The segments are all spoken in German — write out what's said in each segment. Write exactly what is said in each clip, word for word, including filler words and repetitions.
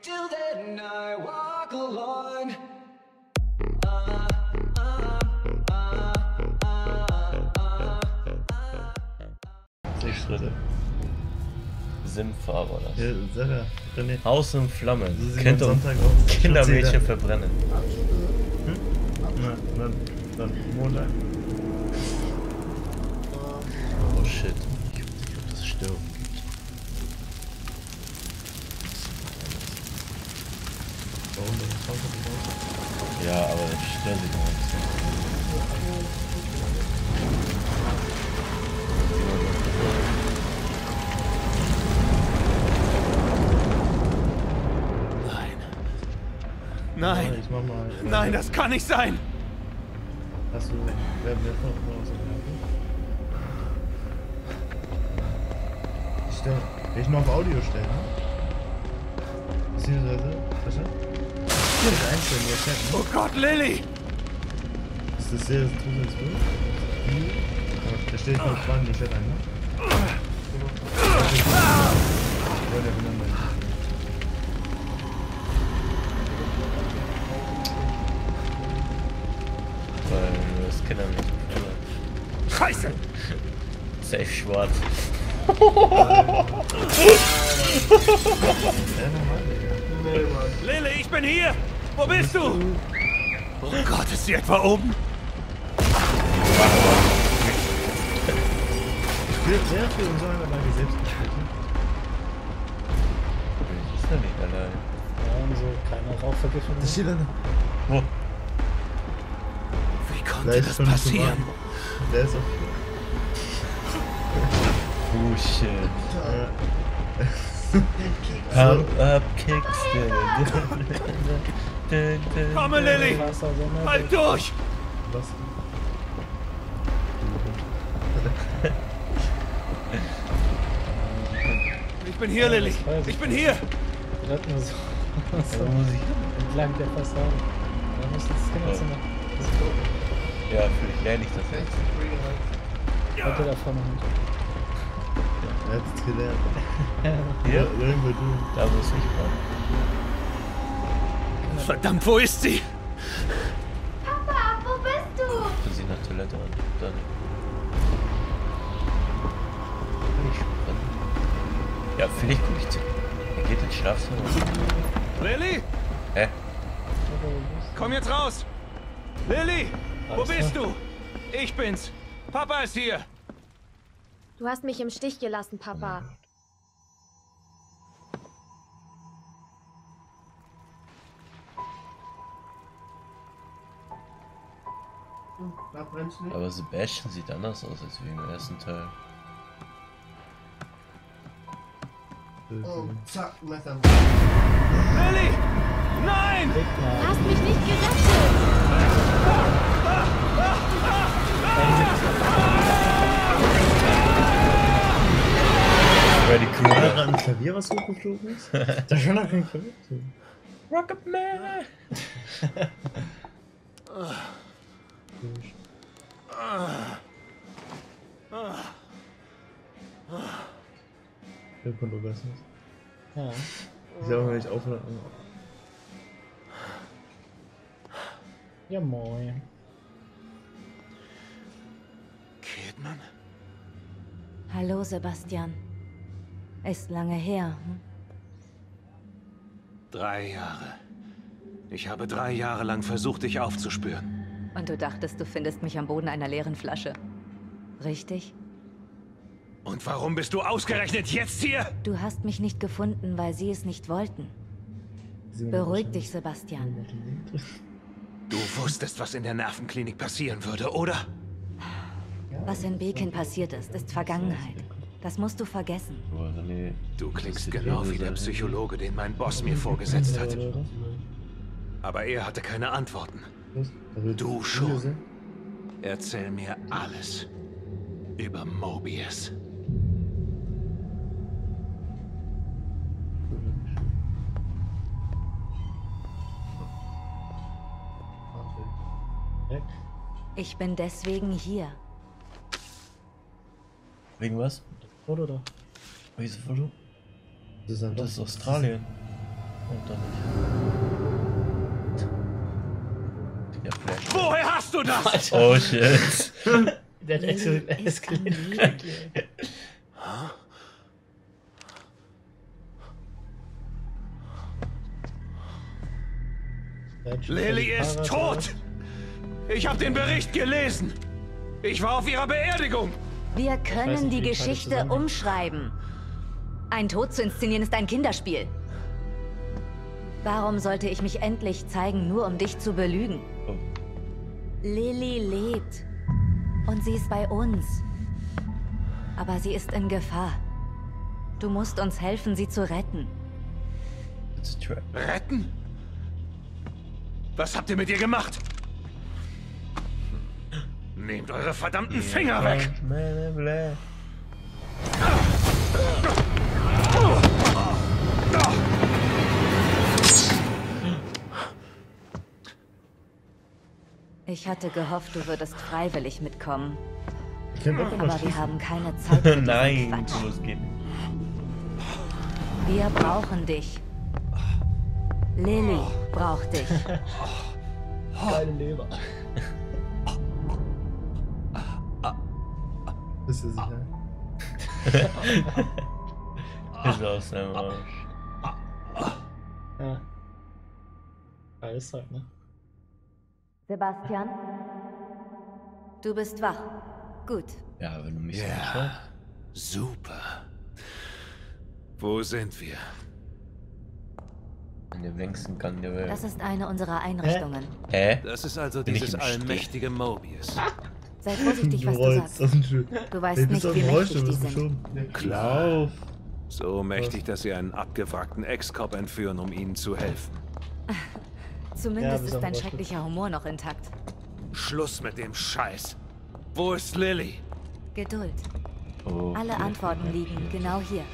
Till then I walk alone. Sechs Schritte. Sim-Fahrer das. Ja, sag ja, René. Haus in Flammen. So sieht Kind mein und Sonntag aus. Kindermädchen verbrennen. Hm? Na, dann, dann Montag. Oh shit. Ich glaube, glaub, dass es Störungen gibt. Warum denn das Sonntag nicht aus? Ja, aber das stören sich noch ein bisschen. Nein. Ja, ich mach mal. Nein, das kann nicht sein. Hast du. Wer wer von uns aus Ich stell. Will ich mal auf Audio stellen, ne? Beziehungsweise. Was denn? Hier ist einstellen, der Chat, ne? Oh Gott, Lilly! Ist das sehr trudels durch? Da steht nur Fragen, die Chat ein, ne? Ja, der benannt. Weil das Kinder nicht so Scheiße! Safe schwarz. Lilly, ich bin hier! Wo bist du? Oh Gott, ist sie etwa oben? Ich will sehr viel und so einer bei mir selbst gespielt. Ich ist ja nicht allein. Ja, und so keine Rauchvergiftung. Das steht dann. Wo? Wie konnte das passieren? Der ist auf. Oh shit. Ja. Pump up kicks. Komme, Lilly! Halt durch! Was? Ich bin hier, Lilly! Ich bin hier! Gerade nur so, so Wo muss ich? entlang der Fassade. Da muss das Kinderzimmer. Ja, vielleicht lerne ich das jetzt. Heute da vorne hin. Er hat es gelernt. Hier? Ja, irgendwo du. Da muss ich mal. Verdammt, wo ist sie? Papa, wo bist du? Du sie nach Toilette an. Dann. Kann ich springen? Ja, vielleicht gucke ich zu. Er geht ins Schlafzimmer. Lilly? Hä? Komm jetzt raus! Lilly! Wo Alles bist klar. du? Ich bin's! Papa ist hier! Du hast mich im Stich gelassen, Papa. Aber Sebastian sieht anders aus als wie im ersten Teil. Oh, zack, Messer. Lilly! Nein! Du hast mich nicht gerettet! Freddy War da Krueger. gerade ein Klavier, was hochgeflogen ist? Da kann doch kein Klavier sein. Rocket Man! Ja, kontrovers. Ja. Ich sag mal, ich aufhören. Ja, moin. Kidman? Hallo, Sebastian. Ist lange her. Hm? Drei Jahre. Ich habe drei Jahre lang versucht, dich aufzuspüren. Und du dachtest, du findest mich am Boden einer leeren Flasche. Richtig? Und warum bist du ausgerechnet jetzt hier? Du hast mich nicht gefunden, weil sie es nicht wollten. Beruhig dich, Sebastian. Du wusstest, was in der Nervenklinik passieren würde, oder? Was in Beacon passiert ist, ist Vergangenheit. Das musst du vergessen. Boah, René. Du klingst genau wie der Psychologe, den mein Boss mir vorgesetzt hat. Aber er hatte keine Antworten. Du schon. Erzähl mir alles über Mobius. Ich bin deswegen hier. Wegen was? Foto da. Welches Foto? Das ist, Das ist Australien. Und doch nicht. Ja, Flash. Woher hast du das? Oh shit. Der hat eskaliert. Lily ist tot! Ich habe den Bericht gelesen! Ich war auf ihrer Beerdigung! Wir können nicht, die wie das Geschichte zusammenhängt. umschreiben. Ein Tod zu inszenieren ist ein Kinderspiel. Warum sollte ich mich endlich zeigen, nur um dich zu belügen? Oh. Lily lebt. Und sie ist bei uns. Aber sie ist in Gefahr. Du musst uns helfen, sie zu retten. It's a trap. Retten? Was habt ihr mit ihr gemacht? Nehmt eure verdammten Finger weg! Ich hatte gehofft, du würdest freiwillig mitkommen. Ich kann doch immer Aber wir schießen. haben keine Zeit für diesen Nein, Quatsch. so es geht nicht. Wir brauchen dich. Lily braucht dich. Geile Leber. Bist du sicher? Ist aus seinem Arsch. Ja. Geiles Zeug, ne? Sebastian? Du bist wach. Gut. Ja, wenn du mich so Ja. anschaust. Super. Wo sind wir? In dem längsten Gang der Welt. Das ist eine unserer Einrichtungen. Hä? Das ist also Bin ich dieses im Stich? allmächtige Mobius. Sei vorsichtig, Du was du rollst sagst. aus dem Schuh. Du weißt Ey, nicht, bist auf wie dem mächtig Rollstuhl, die bist du sind. schon. Klar. Lauf. So mächtig, dass sie einen abgewrackten Ex-Cop entführen, um ihnen zu helfen. Ja, Zumindest bis ist auf den dein Rollstuhl. schrecklicher Humor noch intakt. Schluss mit dem Scheiß. Wo ist Lily? Geduld. Oh, Alle okay. Antworten liegen genau hier.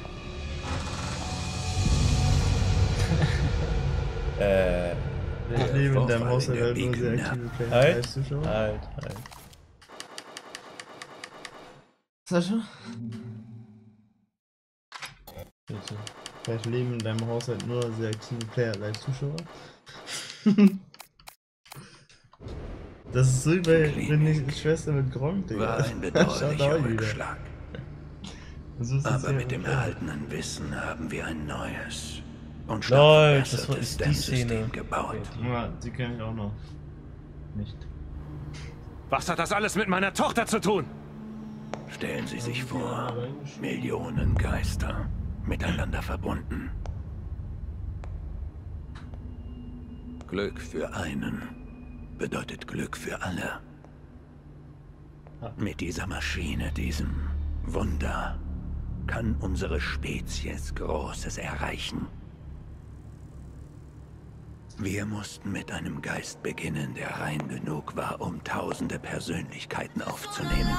Äh, Ich lebe in deinem Vorfall Haushalt in der halt nur sehr Beacon, aktive Player. halt, Weißt du schon? halt, halt. Sascha? Bitte. Vielleicht leben in deinem Haushalt nur sehr aktive Player als Zuschauer. Das ist so wie bei wenn die Schwester mit Gronk, Digga. War ein Schaut bedauerlicher auch wieder. Rückschlag. So ist es Aber hier mit dem ungefähr. erhaltenen Wissen haben wir ein neues und Lol, stark das war- verbessertes ist die Szene. Dämmsystem gebaut. Ja, die kenne ich auch noch. Nicht. Was hat das alles mit meiner Tochter zu tun? Stellen Sie sich vor, Millionen Geister miteinander verbunden. Glück für einen bedeutet Glück für alle. Mit dieser Maschine, diesem Wunder, kann unsere Spezies Großes erreichen. Wir mussten mit einem Geist beginnen, der rein genug war, um tausende Persönlichkeiten aufzunehmen.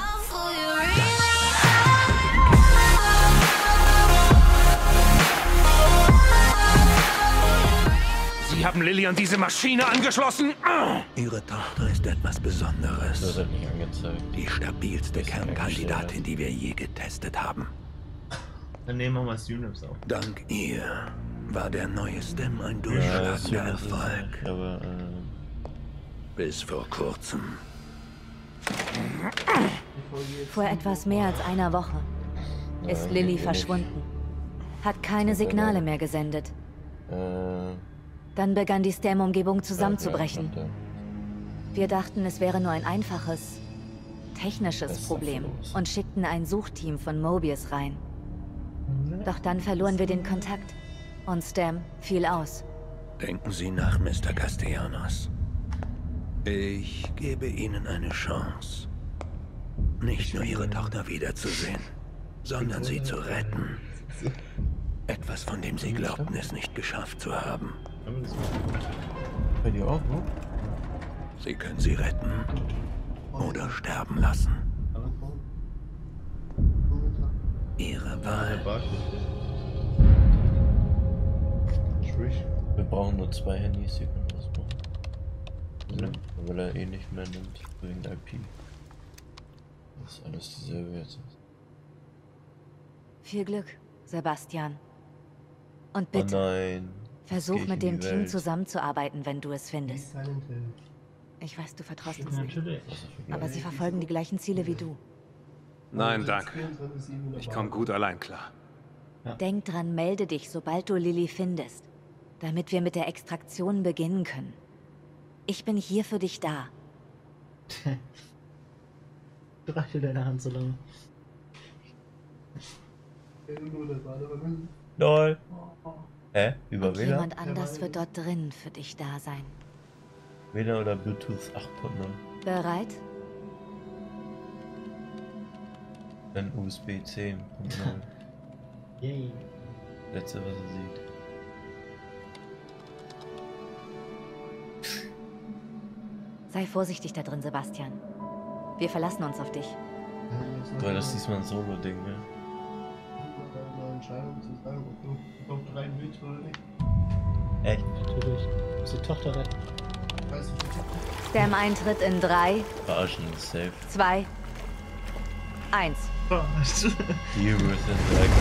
Sie haben Lily an diese Maschine angeschlossen? Ihre Tochter ist etwas Das Besonderes. wird nicht angezeigt. Die stabilste Das ist Kernkandidatin, die wir je getestet haben. Dann nehmen wir mal Unips auf. Dank ihr war der neue Stem ein Ja, durchschlagender das ist Erfolg. nicht, aber äh, Bis vor kurzem. Vor etwas mehr als einer Woche ist Ja, Lily geht eh verschwunden. Hat keine Signale mehr gesendet. äh, Dann begann die Stem-Umgebung zusammenzubrechen. ja, Wir dachten, es wäre nur ein einfaches, technisches Was ist Problem da los? und schickten ein Suchteam von Mobius rein. Doch dann verloren wir den Kontakt und Stem fiel aus. Denken Sie nach, Mister Castellanos. Ich gebe Ihnen eine Chance. Nicht nur Ihre Tochter wiederzusehen, sondern sie zu retten. Etwas, von dem Sie glaubten, es nicht geschafft zu haben. bei dir auch, ne? Sie können sie retten oder sterben lassen. Ihre Der Wahl. Bug. Sprich. Wir brauchen nur zwei Handys, hier können wir das machen. Ja, weil er eh nicht mehr nimmt, wegen I P. Das ist alles dieselbe jetzt. Viel Glück, Sebastian. Und Oh bitte, nein. Versuch Gehe ich mit in dem die Team Welt. zusammenzuarbeiten, wenn du es findest. Silent Hill. Ich weiß, du vertraust uns nicht. Natürlich. Aber sie verfolgen die gleichen Ziele wie du. Nein, danke. Ich komme gut allein klar. Denk dran, melde dich, sobald du Lilly findest. Damit wir mit der Extraktion beginnen können. Ich bin hier für dich da. Streichel deine Hand so lange. Lol. Hä? Über Und W L A N? jemand anders wird dort drin für dich da sein. W L A N oder Bluetooth acht Punkt null? Bereit? Dann U S B zehn Punkt null. Yay. Letzte, was er sieht. Sei vorsichtig da drin, Sebastian. Wir verlassen uns auf dich. Weil das ist diesmal ein Solo-Ding, ne? Eine Entscheidung zu sagen, ob du doch rein willst oder nicht. Echt? Natürlich. Du musst die Tochter retten. Weißt du, was Stam-Eintritt in drei, Verarschen ist safe. zwei, eins. Die Heroes sind direkt.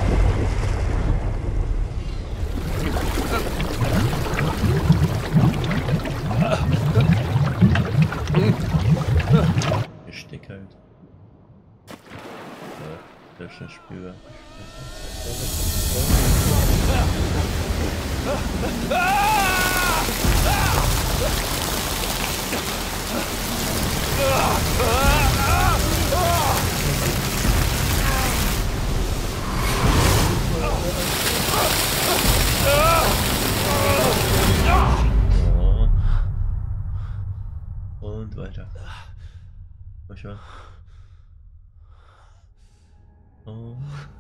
Gestick halt. Ja, der ist schon spürbar. Und weiter. Mal schon. Oh.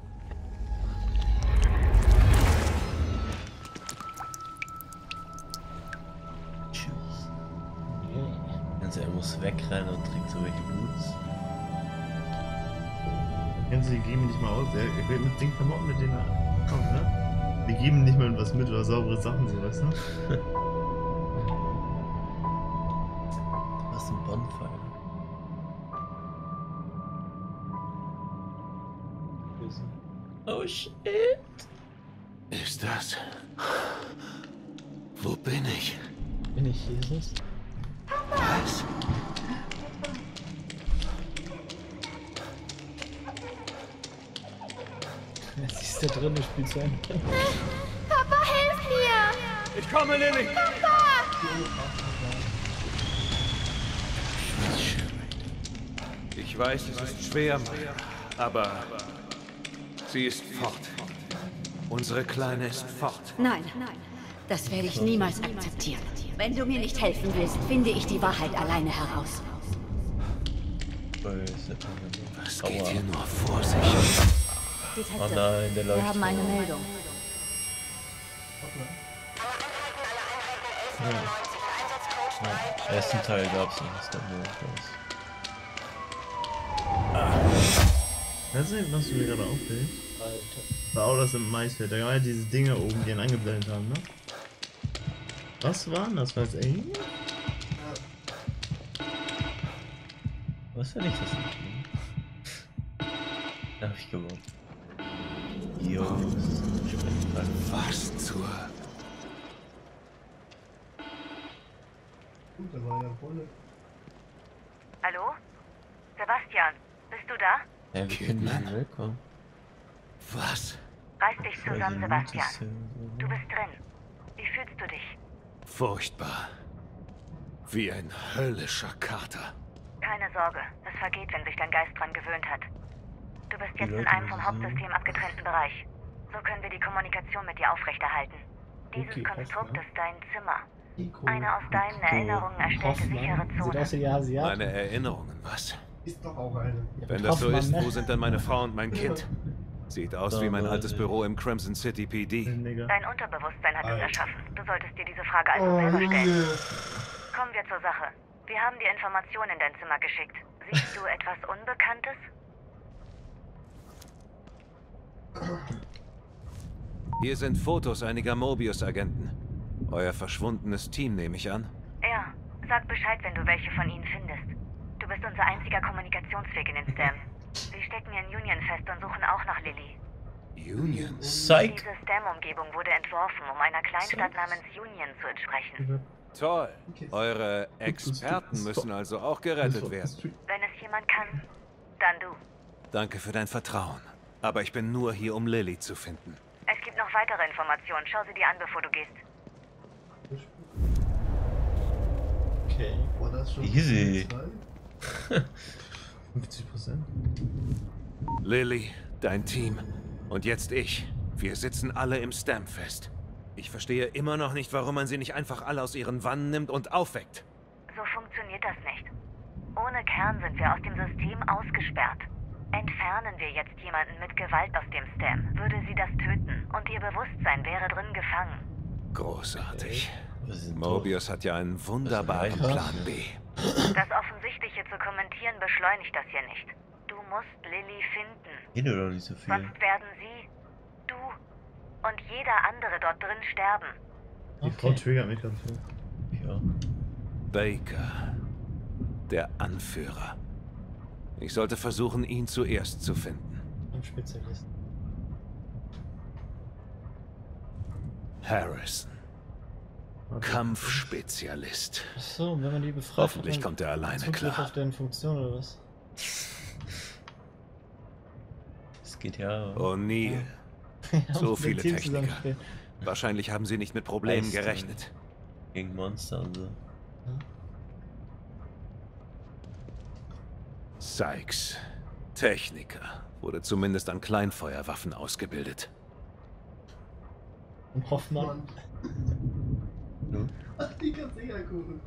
Tschüss. Also er muss wegrennen und trinkt so welche Boots. Kennst du, die geben nicht mal aus. Er er wird mit den Klamotten, mit denen er kommt, ne? Die geben nicht mal was mit oder saubere Sachen, so, weißt du? Was ist ein Bonfire? Oh shit! Ist das? Wo bin ich? Bin ich Jesus? Was? Jetzt ist der drin, du spielst zu Ende. Papa, hilf mir! Ich komme, Lilly! Ich weiß, es ist schwer, Maya, aber sie ist fort. Unsere Kleine ist fort. Nein, das werde ich niemals akzeptieren. Wenn du mir nicht helfen willst, finde ich die Wahrheit alleine heraus. Was geht hier nur vor sich? Detective, Oh nein, der wir läuft. haben eine Meldung. Ja. Ersten Teil gab's nicht, das gab nur Weißt du, was du mir gerade auffällt? Alter. War auch das im Maisfeld. Da waren ja diese Dinger oben, die ihn angeblendet haben, ne? Was waren das? Was, ey? Was, wenn ich das nicht tun? Da hab ich gewonnen. Jo, Was zur... Gut, da war ja voll. Hallo? Sebastian, bist du da? ja, wir können nicht willkommen. Was? Reiß dich zusammen, Sebastian. Du bist drin. Wie fühlst du dich? Furchtbar. Wie ein höllischer Kater. Keine Sorge, es vergeht, wenn sich dein Geist dran gewöhnt hat. Du bist jetzt in Leute, einem was vom ist Hauptsystem abgetrennten Bereich. So können wir die Kommunikation mit dir aufrechterhalten. Dieses Okay, Konstrukt passt, ist dein Zimmer. Nico. Eine aus deinen Erinnerungen erstellte sichere Hoffmann. Sieht Zone. aus wie Asiat. Meine Erinnerungen, was? Ist doch auch eine. Ja, Wenn das so Hoffmann, ist, ne? wo sind dann meine Frau und mein Kind? Sieht aus wie mein altes Büro im Crimson City P D. Digga. Dein Unterbewusstsein hat es Alter. erschaffen. Du solltest dir diese Frage also Oh, selber stellen. Junge. Kommen wir zur Sache. Wir haben dir Informationen in dein Zimmer geschickt. Siehst du etwas Unbekanntes? Hier sind Fotos einiger Mobius-Agenten. Euer verschwundenes Team, nehme ich an. Ja, sag Bescheid, wenn du welche von ihnen findest. Du bist unser einziger Kommunikationsweg in den Stam. Sie stecken in Union fest und suchen auch nach Lilly. Union? Psych! Diese STEM-Umgebung wurde entworfen, um einer Kleinstadt namens Union zu entsprechen. Toll. Eure Experten müssen also auch gerettet werden. Wenn es jemand kann, dann du. Danke für dein Vertrauen. Aber ich bin nur hier, um Lily zu finden. Es gibt noch weitere Informationen. Schau sie dir an, bevor du gehst. Okay. War das schon Easy. fünfzig Prozent. Lily, dein Team und jetzt ich. Wir sitzen alle im Stamp fest. Ich verstehe immer noch nicht, warum man sie nicht einfach alle aus ihren Wannen nimmt und aufweckt. So funktioniert das nicht. Ohne Kern sind wir aus dem System ausgesperrt. Entfernen wir jetzt jemanden mit Gewalt aus dem Stam, würde sie das töten und ihr Bewusstsein wäre drin gefangen. Großartig. Wir sind Mobius hat ja einen wunderbaren Was? Plan B. Das Offensichtliche zu kommentieren beschleunigt das hier nicht. Du musst Lily finden. Geht doch nicht so viel. Sonst werden sie, du und jeder andere dort drin sterben. Die Frau triggert mich gerade viel. Ja. Baker. Der Anführer. Ich sollte versuchen, ihn zuerst zu finden. Ein Spezialist. Harrison. Kampfspezialist. Achso, wenn man die befreit, Hoffentlich hat man kommt er alleine Zugriff klar. auf deren Funktion oder was? Es geht ja. O'Neill. Ja, So mit dem viele Team Techniker. zusammenspielen. Wahrscheinlich haben sie nicht mit Problemen Eisstein. gerechnet. Gegen Monster und so. Sykes. Techniker. Wurde zumindest an Kleinfeuerwaffen ausgebildet. Und Hoffmann. Mann. Hm? Ach, die kannst du ja gucken.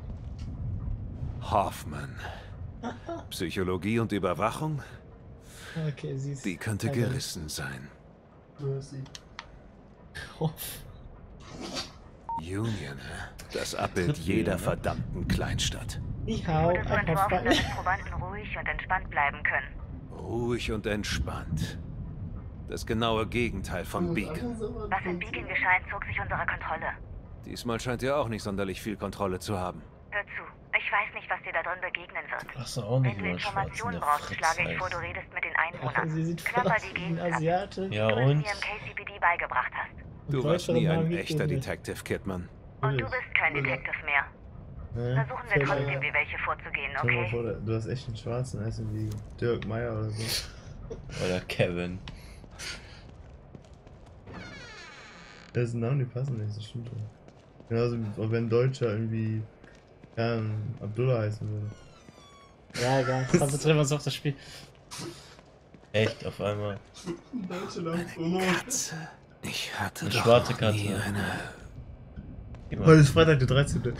Hoffman. Psychologie und Überwachung? Okay, sie ist. Die könnte Also, gerissen sein. Mercy. Hoff. Union. Das Abbild Tritt wieder, jeder ne? verdammten Kleinstadt. Ich hau Wurde so ein entworfen, Hoffmann. damit Probanden ruhig und entspannt bleiben können. Ruhig und entspannt. Das genaue Gegenteil von Beacon. Was in Beacon geschah, entzog sich unserer Kontrolle. Diesmal scheint er auch nicht sonderlich viel Kontrolle zu haben. Hör zu, ich weiß nicht, was dir da drin begegnen wird. Hast du auch nicht Wenn du mal schwarz in Informationen der brauchst, Fritz schlage ich vor, heißt. du redest mit den Ach, Einwohnern. sie sieht voll Klapper aus die wie eine Gegend ab, Ja Asiate. wie du es und? mir im K C P D beigebracht hast. Du Und warst Deutsche nie ein Magie echter nicht. Detective, Kidman. Und du bist kein Detective mehr. Ne? Versuchen wir trotzdem, wie welche vorzugehen, Stell dir mal okay? vor, du hast echt einen schwarzen, heißt wie Dirk Meyer oder so. Oder Kevin. Das sind Namen, die passen nicht, das stimmt schon. Genauso wie auch wenn ein Deutscher irgendwie, ja, Abdullah heißen würde. Ja, egal. Konzentrieren wir uns auf das Spiel. Echt, auf einmal. Deutsche Namen so not. Katze. Ich hatte Eine doch schwarze noch Katze. nie eine... Geh mal. Heute ist Freitag der dreizehnte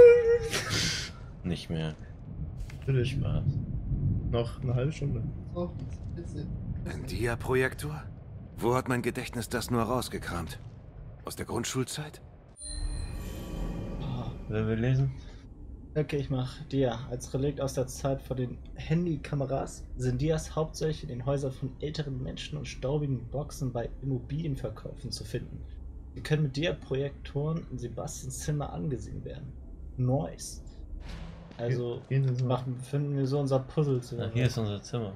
Nicht mehr. Bitte, Spaß. noch eine halbe Stunde. So, jetzt sind Ein Dia-Projektor? Wo hat mein Gedächtnis das nur rausgekramt? Aus der Grundschulzeit? Wer will lesen? Okay, ich mach Dia. Als Relikt aus der Zeit vor den Handykameras sind Dias hauptsächlich in den Häusern von älteren Menschen und staubigen Boxen bei Immobilienverkäufen zu finden. Sie können mit Dia-Projektoren in Sebastians Zimmer angesehen werden. Nice. Also Gehen Sie ins Mal. machen, finden wir so unser Puzzle Na, zusammen. hier ist unser Zimmer.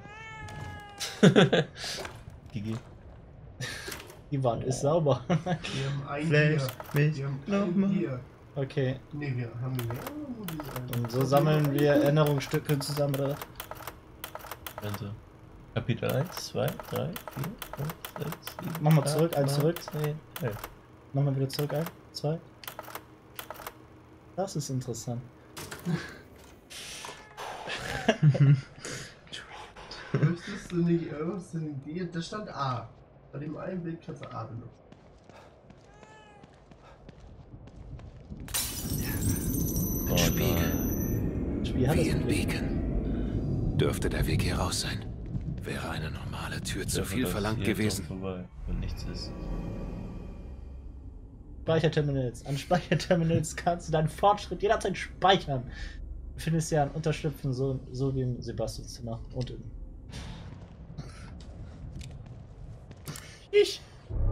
Gigi. Die Wand ist sauber. Wir haben ein Flash Bier. mich Wir haben nochmal. ein Bier. Okay, Ne, wir haben mehr. Wo die ein- und so sammeln wir Erinnerungsstücke zusammen, oder? Also. Kapitel eins, zwei, drei, vier, fünf, sechs, sieben. Mach mal acht, zurück, eins neun, zurück. zehn, elf. Mach mal wieder zurück, ein, zwei. Das ist interessant. Wüsstest du nicht irgendwas in dir? Da stand A. Bei dem einen Bild kannst du A benutzen. Oh Spiegel. nein. Spiel hat Wie das in Problem. Beacon. Dürfte der Weg hier raus sein. Wäre eine normale Tür zu viel Das verlangt hier gewesen. drum vorbei, wenn nichts ist. Speicherterminals. An Speicherterminals kannst du deinen Fortschritt jederzeit speichern. Du findest ja ein Unterschlüpfen, so, so wie im Sebastians Zimmer. Und im. Ich.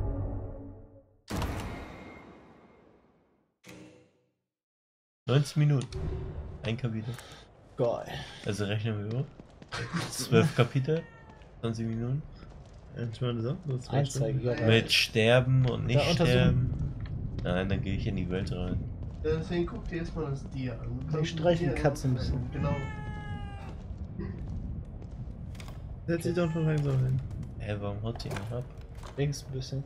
neunzehn Minuten. Ein Kapitel. Geil. Also rechnen wir über. zwölf Kapitel. zwanzig Minuten. Ich meine, das auch nur zwei Ein, zwei Stunden. Gigabyte. Mit sterben und nicht Da untersuchen. sterben. Nein, dann gehe ich in die Welt rein. Deswegen guck dir erstmal das Tier an. Du kannst streichen Tier Katze ein anzeigen. bisschen. Genau. Setz dich doch von langsam hin. Hä, hey, warum haut die ihn ab? Links ein bisschen.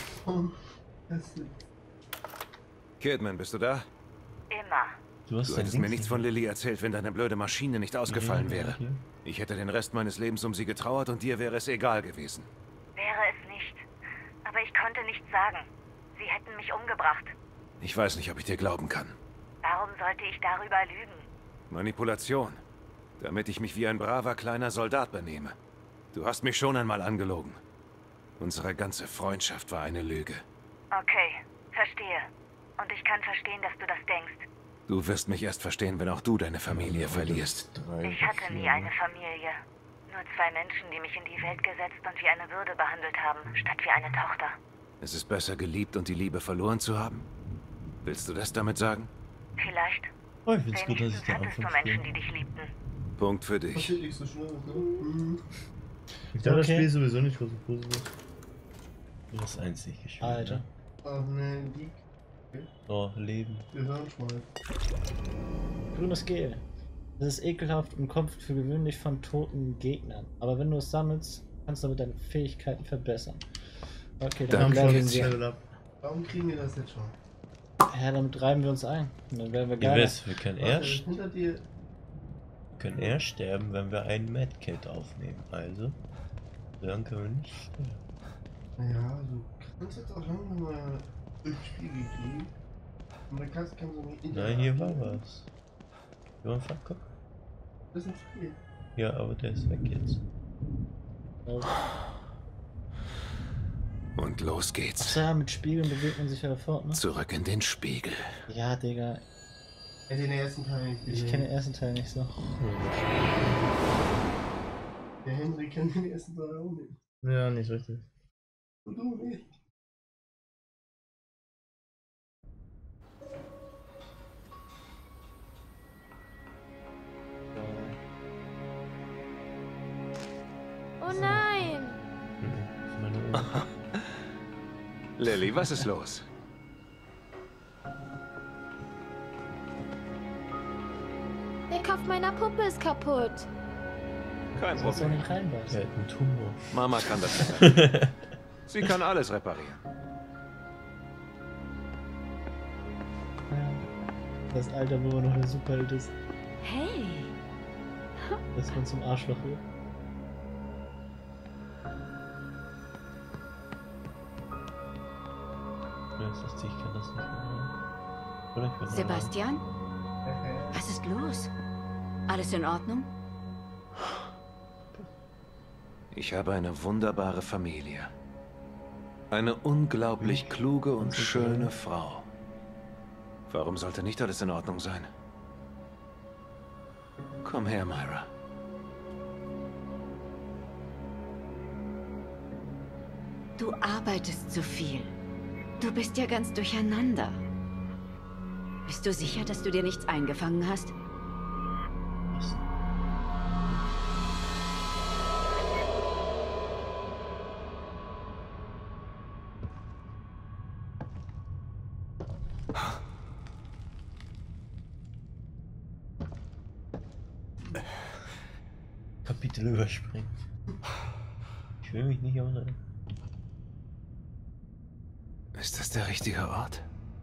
Kidman, bist du da? Immer. Du hast Du dein hättest Ding mir nichts von Lilly erzählt, wenn deine blöde Maschine nicht ausgefallen Hier, wäre. hier. Ich hätte den Rest meines Lebens um sie getrauert und dir wäre es egal gewesen. Wäre es nicht. Aber ich konnte nichts sagen. Sie hätten mich umgebracht. Ich weiß nicht, ob ich dir glauben kann. Warum sollte ich darüber lügen? Manipulation. Damit ich mich wie ein braver kleiner Soldat benehme. Du hast mich schon einmal angelogen. Unsere ganze Freundschaft war eine Lüge. Okay, verstehe. Und ich kann verstehen, dass du das denkst. Du wirst mich erst verstehen, wenn auch du deine Familie verlierst. Drei, Ich hatte nie vier. eine Familie. Nur zwei Menschen, die mich in die Welt gesetzt und wie eine Würde behandelt haben, statt wie eine Tochter. Es ist besser, geliebt und die Liebe verloren zu haben? Willst du das damit sagen? Vielleicht. Oh, ich find's gut, dass Wenigstens ich da hattest du anfange. Menschen, die dich liebten. Punkt für dich. Passiert nicht so schnell, ne? Mhm. Ich glaube, das Okay. Spiel ist sowieso nicht so positiv. Du hast einzig gespielt. Alter. Ne? Ach ne, die Oh, Leben. Gehirnschmalz. Grünes Gel. Das ist ekelhaft und kommt für gewöhnlich von toten Gegnern. Aber wenn du es sammelst, kannst du damit deine Fähigkeiten verbessern. Okay, dann Danke, leveln Kätzchen. wir. Level up. Warum kriegen wir das jetzt schon? Ja, damit reiben wir uns ein. Und dann werden wir Ihr geil. wisst, wir können Warte, erst, hinter dir. können erst sterben, wenn wir einen Medkit aufnehmen. Also, dann können wir nicht sterben. Naja, du kannst jetzt auch langsam mal durchs Spiel gehen. Und dann kannst, kannst du nicht Nein, hier war was. Wir waren verguckt. Das ist ein Spiel. Ja, aber der ist weg jetzt. Und los geht's. Achso, ja, mit Spiegeln bewegt man sich ja fort, ne? Zurück in den Spiegel. Ja, Digga. Ich hätte den ersten Teil nicht Ich gesehen. kenne den ersten Teil nicht so. Der Henry kennt den ersten Teil auch nicht. Ja, nicht richtig. Und du nicht. Oh nein! Das ist meine Oma. Lilly, was ist los? Der Kopf meiner Puppe ist kaputt. Kein Sollst du Problem. nicht reinbeißen? Der hat einen Tumor. Mama kann das reparieren. Sie kann alles reparieren. Ja. Das Alter, wo man noch eine Superheld ist, Hey, dass man zum Arschloch wird. Ja, das ist, ich kann das nicht mehr. Oder ich bin Sebastian? Was ist los? Alles in Ordnung? Ich habe eine wunderbare Familie. Eine unglaublich kluge und schöne Frau. Warum sollte nicht alles in Ordnung sein? Komm her, Myra. Du arbeitest zu viel. Du bist ja ganz durcheinander. Bist du sicher, dass du dir nichts eingefangen hast? Was? Kapitel überspringen. Ich will mich nicht erinnern. Ist das der richtige Ort?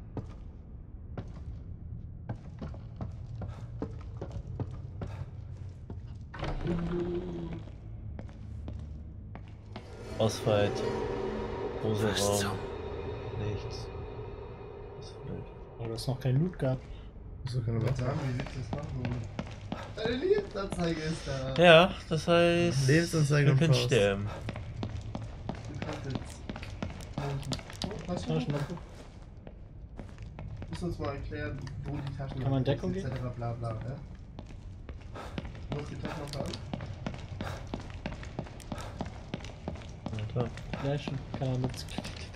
Ausfahrt. Großer Was Raum. zum... Nichts. Das ist blöd. Aber du hast noch kein Loot gehabt. So keine Ich würde Waffe. sagen, wie willst du das machen? Deine Lebensanzeige ist da. Ja, das heißt. Lebensanzeige wir und können Faust. sterben. Du kannst jetzt. Oh, was Ja, schon mal. Muss uns mal erklären, wo die Taschen Kann man Deckung et cetera bla bla, ja? Du hast die Taschen noch an? Na klar. Flashen kann man mit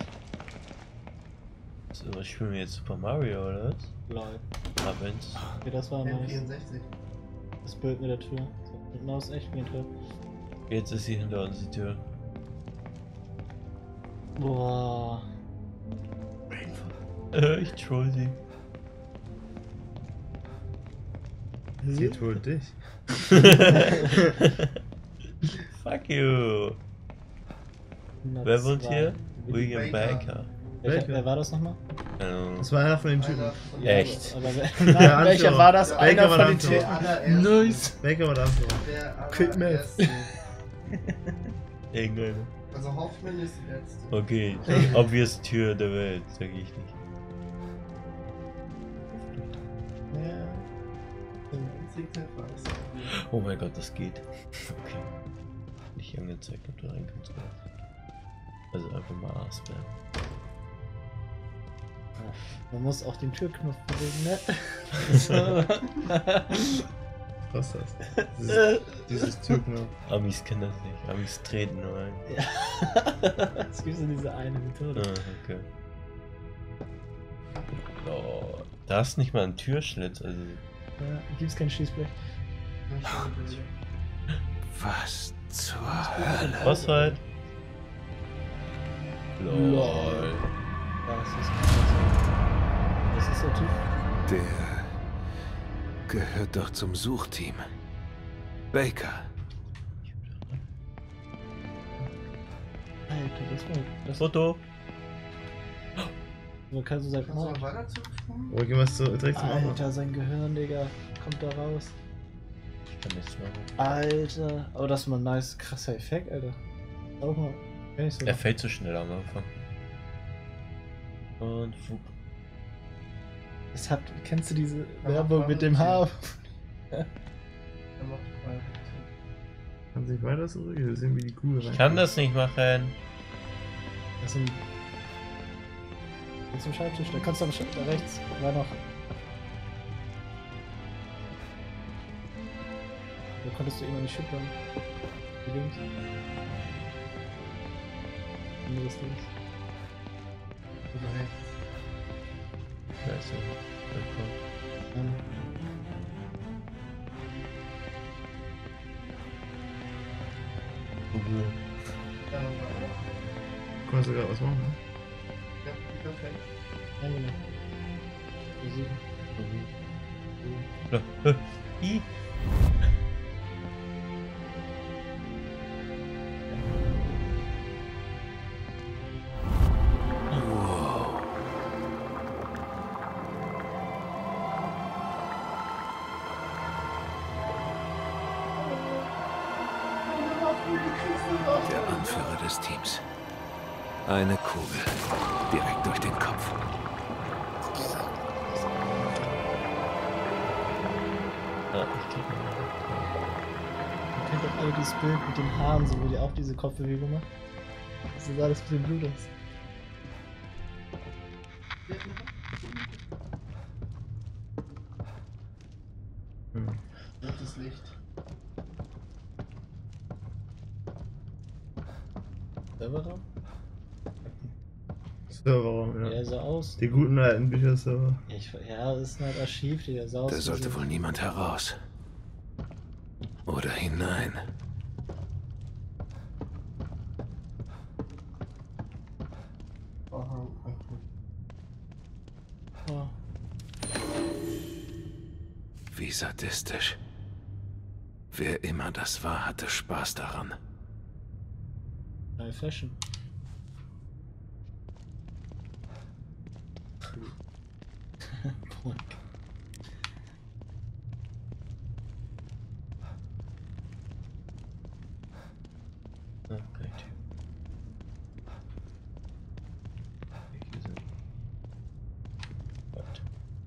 So, was spielen wir jetzt? Super Mario oder was? Lol. Abends. Okay, das war N nice. vierundsechzig. Das Bild mit der Tür. So, hinten aus echt wie ein Tür. Jetzt ist sie hinter uns die Tür. Boah. Äh, ich troll sie. Sie trollt dich. Fuck you. Wer wohnt hier? William Baker. Baker. Welcher, Baker. wer war das nochmal? Ähm, Das war einer von den Typen. Einer von den- Echt? Aber wer, Der nein, welcher Anführer. war das? Baker Einer war von der den Anführer. Tätern. Allererste. Nice. Baker war der Anführer. Der Quick Math. allererste. irgendeine. Also Hoffmann ist die letzte. Okay, die obvious Tür der Welt, sag ich nicht. Ja. Oh mein Gott, das geht. Okay. Nicht angezeigt, ob du reinkommst. Also einfach mal A-Spam. Man muss auch den Türknopf bewegen, ne? Was ist das? Dieses, dieses Türknopf. Amis kennen das nicht. Amis treten nur ein. Ja. Es gibt so diese eine Methode. Ah, okay. Oh, da ist nicht mal ein Türschlitz, also. Ja, gibt's kein Schießblech. Was zur Hölle? Was halt? Lol. Lol. Das ist krass. Das ist der Typ. Der gehört doch zum Suchteam. Baker. Alter, das war. Das Foto. Man kann so sagen, Kannst du oh, mal weiter zurückspulen? Oh, gehen wir so direkt zum anderen. Alter, sein Gehirn, Digga. Kommt da raus. Ich kann nichts machen. Alter. Oh, das ist mal ein nice, krasser Effekt, Alter. Auch mal. Kenn ich so. Er fällt zu schnell am Anfang. Und fuck. Es hat, kennst du diese Ja, Werbung mach mit dem weiter. Haar? Er macht weiter. Kann sich weiter zurück? Wir sehen, wie die Kugel rein. Ich kann das nicht machen. Das sind. Jetzt zum Schreibtisch, da kannst du am Sch da rechts. War noch. Da konntest du immer nicht schippern. Wie links. Anderes links. Oder rechts. Da ist er. Willkommen. Ähm, Google. Ja, weiter. Kannst du gerade was machen, ne? Ja, perfekt. ja, genau. Wir sehen. Ja. I. Der Anführer des Teams. Eine Kugel. Direkt durch den Kopf. Ja, ich krieg mal. Ihr kennt doch alle dieses Bild mit den Haaren, so wo die auch diese Kopfbewegung macht. Das ist alles mit dem Blut aus. Hm. Rotes Licht. Serverraum? Serverraum, Ja, ja. sah aus. Die guten alten Bücherserver. Ja, ich, ja, das ist halt Archiv, der sah aus. Da wie sollte so- wohl niemand heraus. Oder hinein. Aha, okay. Oh, Wie sadistisch. Wer immer das war, hatte Spaß daran. neue Fashion. Boink. Okay, Typ. Welche sind? What?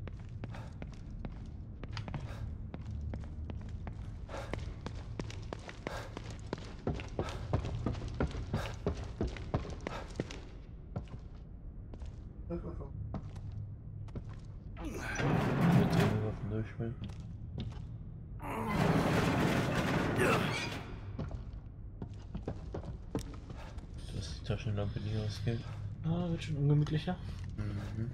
Mit den Waffen durchspielen. Dass die Taschenlampe nie ausgeht. Ah, wird schon ungemütlicher. Mhm.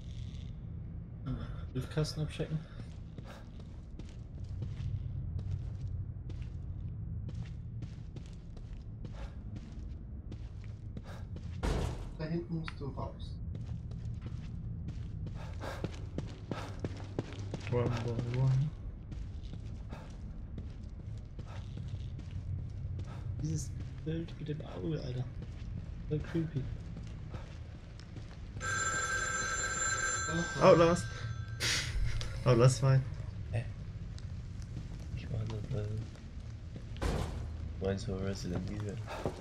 Briefkasten abchecken. hinten musst du raus. One by one. Dieses Bild mit dem Auge, Alter. So creepy. Outlast! Outlast zwei. Hä? Ich war nur bei... Meinst du Resident Evil?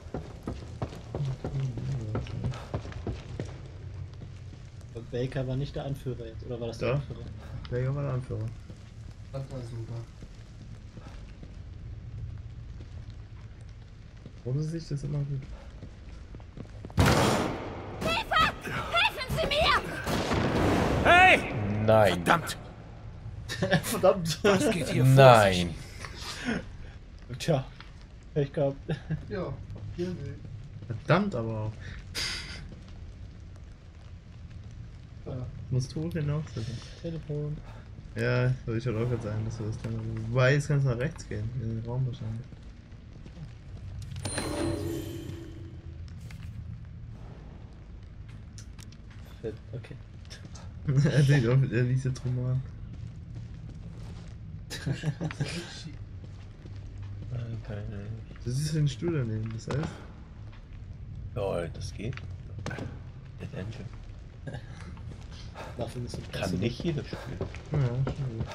Und Baker war nicht der Anführer jetzt, oder war das der Ja. Anführer? Baker war der Anführer. Das war super. Ohne sich das immer gut. Helfen Sie mir! Hey! Nein. Verdammt! Verdammt! Was geht hier vor sich? Nein. Tja, ich glaub. Ja, hier will. Verdammt aber auch. Ja. Musst du hoch hinaussetzen. Telefon. Ja, soll ich halt auch gerade sagen, dass du das dann. Wobei, jetzt kannst du nach rechts gehen, in den Raum wahrscheinlich. Fit, okay. Er denkt auch, er liest jetzt Roman. Nein, keine. Das ist den Stuhl daneben, das heißt. Ja, das geht. Dead Engine. Dafür bist du Kann nicht jeder spielen. Ja, schon gut.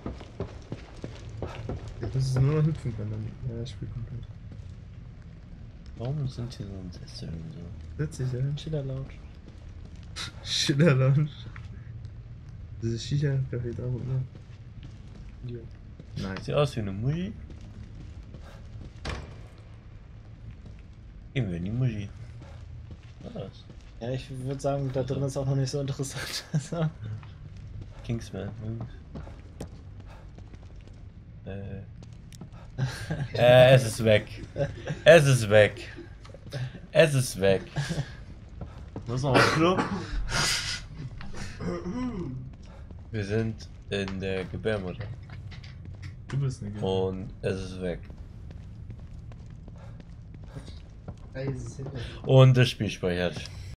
Jetzt müsstest du nur noch hüpfen können, dann. Ja, das Spiel komplett. Warum sind hier so ein Sessel und so? Witzig, ja. Chiller Lounge. Schiller Lounge. Das ist Shisha-Café da unten. Ja. Nein. Sieht aus wie eine Muschi. Gehen wir in die Muschi. Was? Ja, ich würde sagen, da drin ist auch noch nicht so interessant. Also, Kingsman, Jungs. Äh. äh, es ist weg. Es ist weg. Es ist weg. Was ist noch ein Club? Wir sind in der Gebärmutter. Du bist eine Und es ist weg. Ey, es ist hinter. Und das Spiel speichert.